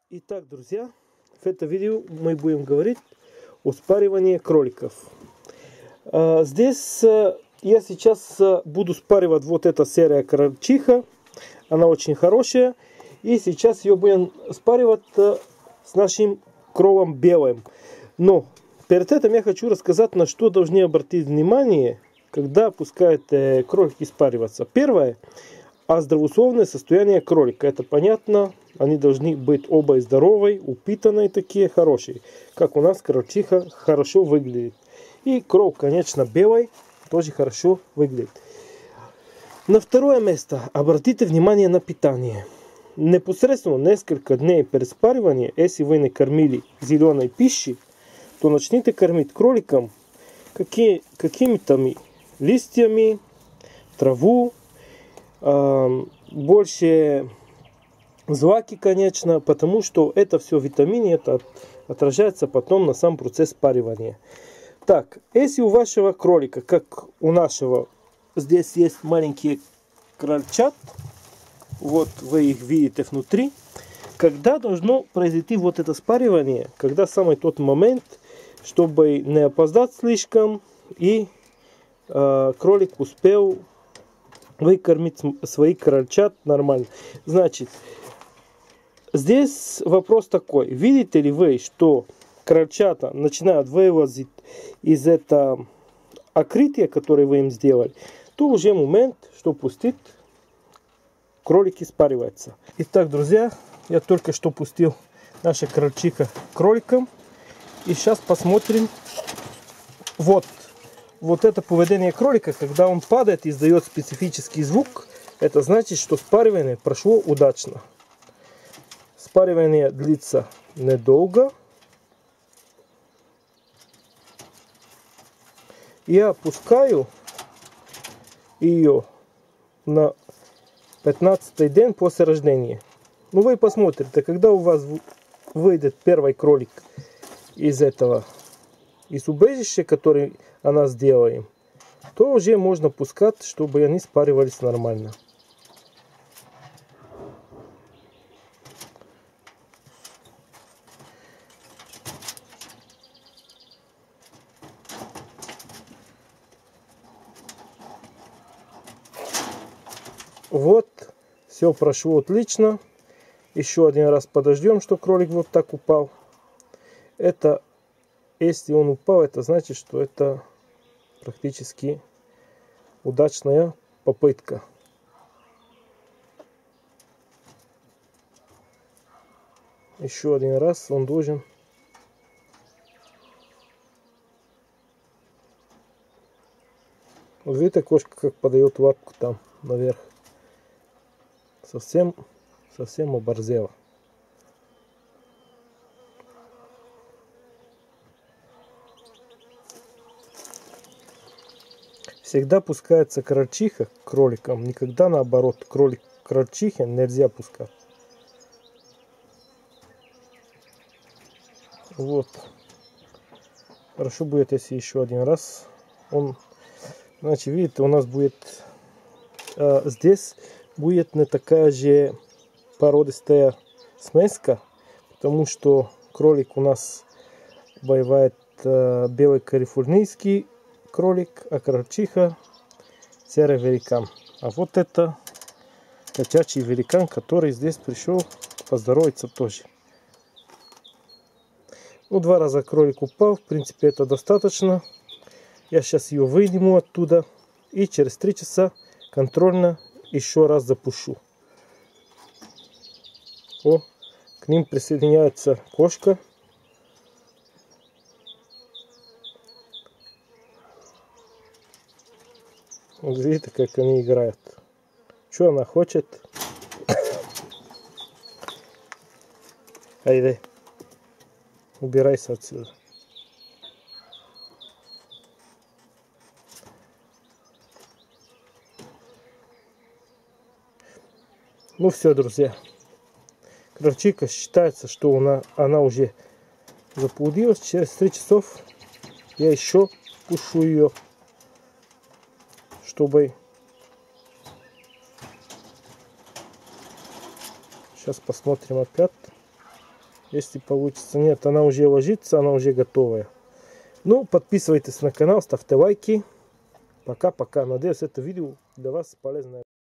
Итак, друзья, в этом видео мы будем говорить о спаривании кроликов. Здесь я сейчас буду спаривать вот эта серая крольчиха. Она очень хорошая. И сейчас ее будем спаривать с нашим кролем белым. Но перед этим я хочу рассказать, на что должны обратить внимание, когда пускают кролики спариваться. Первое. А здравословное состояние кролика. Это понятно. Они должны быть оба здоровые, упитанные такие, хорошие. Как у нас крольчиха хорошо выглядит. И кроль, конечно, белый, тоже хорошо выглядит. На второе место. Обратите внимание на питание. Непосредственно несколько дней перед спариванием, если вы не кормили зеленой пищей, то начните кормить кроликам какими-то листьями, траву, больше злаки, конечно, потому что это все витамины, это отражается потом на сам процесс спаривания. Так, если у вашего кролика, как у нашего, здесь есть маленькие крольчат, вот вы их видите внутри, когда должно произойти вот это спаривание, когда самый тот момент, чтобы не опоздать слишком и кролик успел выкормить своих крольчат нормально. Значит, здесь вопрос такой. Видите ли вы, что крольчата начинают вылазить из этого окрытия, которое вы им сделали, то уже момент, что пустить кролики спариваться. Итак, друзья, я только что пустил наша крольчиха кроликам. И сейчас посмотрим. Вот это поведение кролика, когда он падает и издает специфический звук, это значит, что спаривание прошло удачно. Спаривание длится недолго. Я опускаю ее на 15-й день после рождения. Ну вы посмотрите, когда у вас выйдет первый кролик из убежища, который она сделаем, то уже можно пускать, чтобы они спаривались нормально. Вот, все прошло отлично. Еще один раз подождем, что кролик вот так упал. Это, если он упал, это значит, что это практически удачная попытка. Еще один раз он должен. Вот видите, кошка как подает лапку там наверх. Совсем оборзела. Всегда пускается крольчиха к кроликам, никогда наоборот. Кролик к крольчихе нельзя пускать. Вот. Хорошо будет, если еще один раз. Значит, видите, у нас будет здесь будет не такая же породистая смеска, потому что кролик у нас бывает белый калифорнийский кролик, а крольчиха серый великан. А вот это котячий великан, который здесь пришел поздороваться тоже. Ну, 2 раза кролик упал, в принципе это достаточно. Я сейчас ее выниму оттуда и через 3 часа контрольно еще раз запущу. К ним присоединяется кошка. Вот видите, как они играют. Что она хочет? Айде, убирайся отсюда. Ну все, друзья. Крольчиха считается, что она уже заплодилась. Через 3 часов я еще пущу ее, чтобы... Сейчас посмотрим опять. если получится. Нет, она уже ложится, она уже готовая. Ну, подписывайтесь на канал, ставьте лайки. Пока-пока. Надеюсь, это видео для вас полезное.